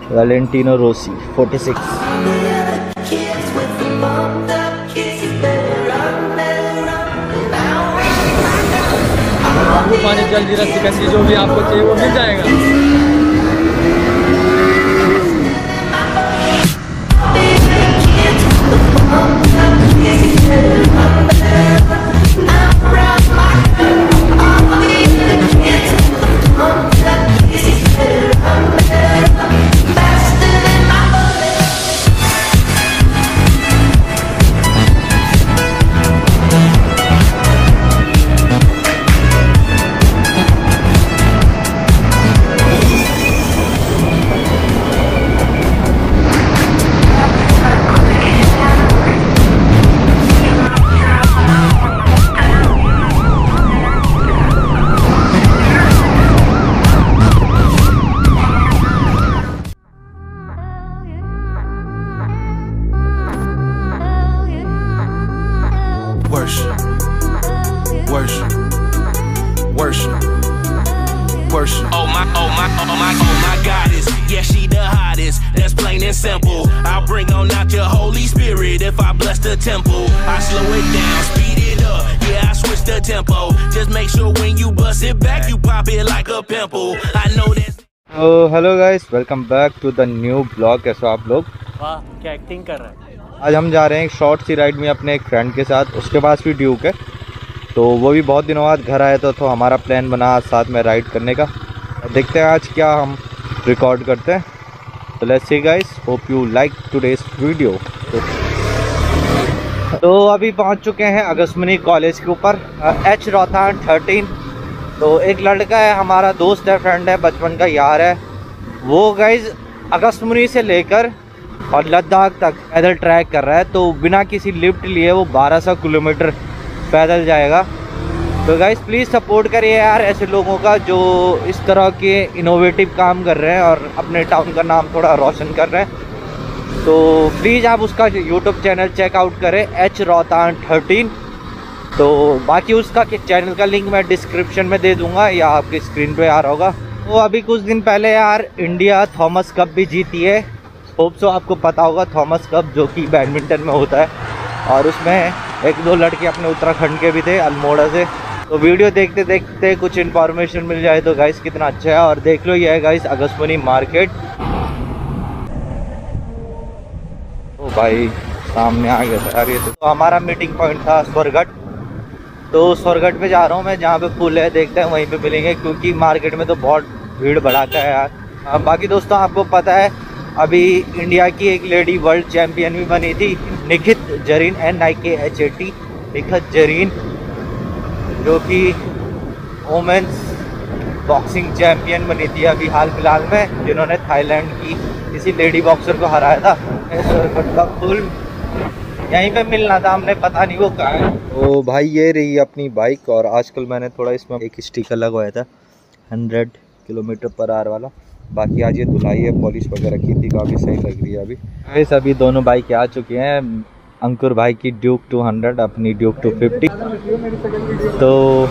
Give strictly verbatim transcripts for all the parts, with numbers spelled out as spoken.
Valentino Rossi forty six. पानी जल जीरा सिकंजी जो भी आपको चाहिए वो मिल जाएगा। Worship, worship, worship, worship. Oh my, oh my, oh my, oh my goddess. Yeah, she the hottest. That's plain and simple. I'll bring on out your Holy Spirit if I bless the temple. I slow it down, speed it up. Yeah, I switch the tempo. Just make sure when you bust it back, you pop it like a pimple. I know that. Oh, hello guys, welcome back to the new vlog। कैसे हो आप लोग? वाह क्या acting कर रहा है। आज हम जा रहे हैं एक शॉर्ट सी राइड में अपने एक फ्रेंड के साथ। उसके पास भी ड्यूक है, तो वो भी बहुत दिनों बाद घर आए तो, तो हमारा प्लान बना आज साथ में राइड करने का। देखते हैं आज क्या हम रिकॉर्ड करते हैं। तो let's see guys, hope you like today's video. तो अभी पहुंच चुके हैं अगस्मनी कॉलेज के ऊपर, एच रोहतांग थर्टीन। तो एक लड़का है, हमारा दोस्त है, फ्रेंड है, बचपन का यार है। वो गाइस अगस्मनी से लेकर और लद्दाख तक पैदल ट्रैक कर रहा है। तो बिना किसी लिफ्ट लिए वो बारह सौ किलोमीटर पैदल जाएगा। तो गाइस प्लीज़ सपोर्ट करिए यार ऐसे लोगों का जो इस तरह के इनोवेटिव काम कर रहे हैं और अपने टाउन का नाम थोड़ा रोशन कर रहे हैं। तो प्लीज़ आप उसका यूट्यूब चैनल चेकआउट करें, एच रोहतांग थर्टीन। तो बाकी उसका चैनल का लिंक मैं डिस्क्रिप्शन में दे दूँगा या आपकी स्क्रीन पर आ रहा होगा। तो अभी कुछ दिन पहले यार इंडिया थॉमस कप भी जीती है। होप सो आपको पता होगा थॉमस कप जो कि बैडमिंटन में होता है, और उसमें एक दो लड़के अपने उत्तराखंड के भी थे, अल्मोड़ा से। तो वीडियो देखते देखते कुछ इन्फॉर्मेशन मिल जाए तो गाइस कितना अच्छा है। और देख लो, ये है गाइस अगस्मनी मार्केट। ओ भाई सामने आ गया था यार ये। तो हमारा मीटिंग पॉइंट था स्वर्गट। तो स्वर्गट पे जा रहा हूँ मैं, जहाँ पे पुल है देखते हैं वहीं पे मिलेंगे, क्योंकि मार्केट में तो बहुत भीड़ भड़ाका है यार। बाकी दोस्तों आपको पता है अभी इंडिया की एक लेडी वर्ल्ड चैम्पियन भी बनी थी, निखित Zareen, N I K H A T, Nikhat Zareen, जो कि वोमेंस बॉक्सिंग चैम्पियन बनी थी अभी हाल फिलहाल में, जिन्होंने थाईलैंड की किसी लेडी बॉक्सर को हराया था। फुल यहीं पे मिलना था, हमने पता नहीं वो कहाँ है। तो भाई ये रही अपनी बाइक, और आजकल मैंने थोड़ा इसमें एक स्टिकर लगवाया था हंड्रेड किलोमीटर पर आवर वाला। बाकी आज ये धुलाई है, पॉलिश वगैरह की थी, काफ़ी सही लग रही है अभी। इस अभी दोनों बाइक आ चुकी हैं, अंकुर भाई की ड्यूक टू हंड्रेड, अपनी ड्यूक टू फिफ्टी। तो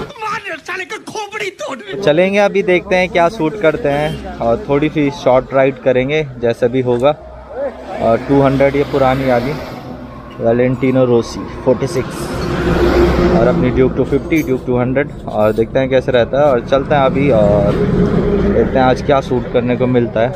चलेंगे अभी, देखते हैं क्या शूट करते हैं, और थोड़ी सी शॉर्ट राइड करेंगे जैसा भी होगा। और टू हंड्रेड ये पुरानी आ गई वैलेंटिनो रोसी फोर्टी सिक्स, और अपनी Duke two fifty, Duke two hundred. और देखते हैं कैसे रहता है, और चलते हैं अभी और देखते हैं आज क्या शूट करने को मिलता है।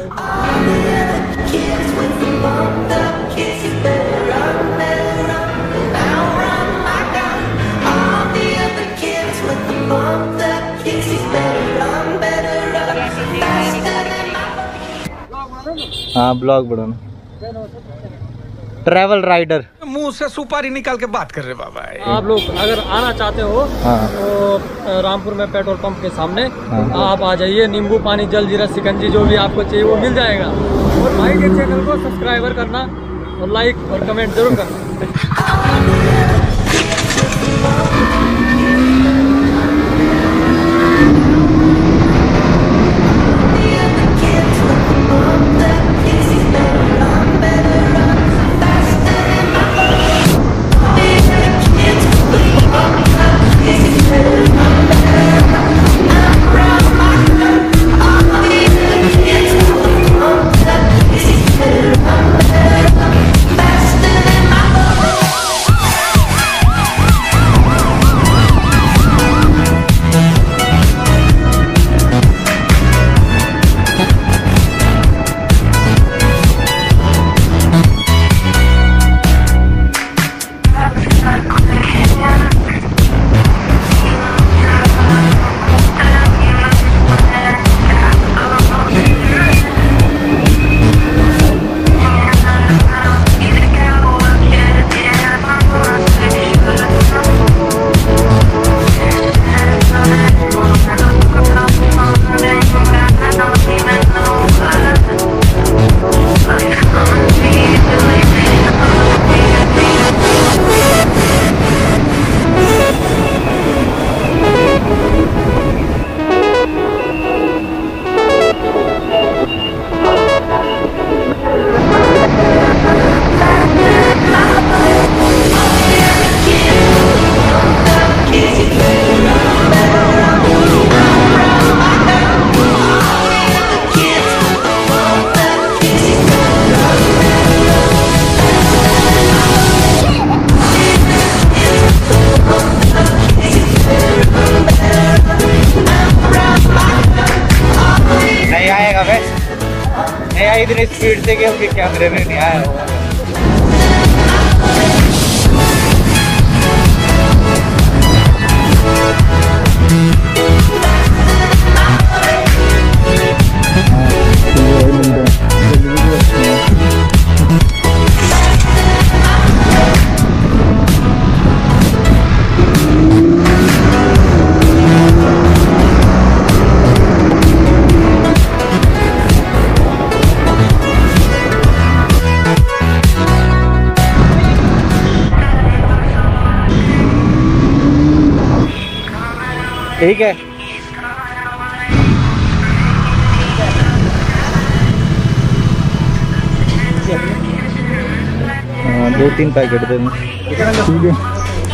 हाँ ब्लॉग बढ़ाना, ट्रैवल राइडर। मुंह से सुपारी निकाल के बात कर रहे बाबा। आप लोग अगर आना चाहते हो हाँ। तो रामपुर में पेट्रोल पंप के सामने हाँ। आप आ जाइए। नींबू पानी जल जीरा सिकंजी जो भी आपको चाहिए वो मिल जाएगा। और भाई के चैनल को सब्सक्राइबर करना और लाइक और कमेंट जरूर करना। इतनी स्पीड से कि उनके कैमरे में नहीं आया हुआ। ठीक है, हाँ, दो तीन पैकेट दे दें। ठीक है।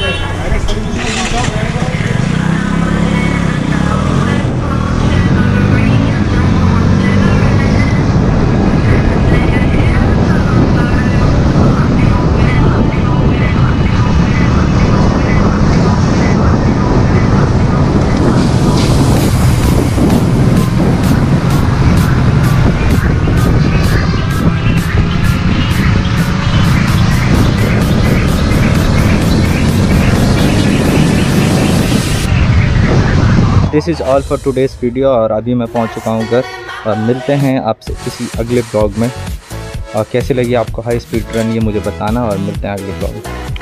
This is all for today's video. और अभी मैं पहुंच चुका हूं घर और मिलते हैं आपसे किसी अगले ब्लॉग में। और कैसे लगी आपको हाई स्पीड रन ये मुझे बताना और मिलते हैं अगले ब्लॉग में।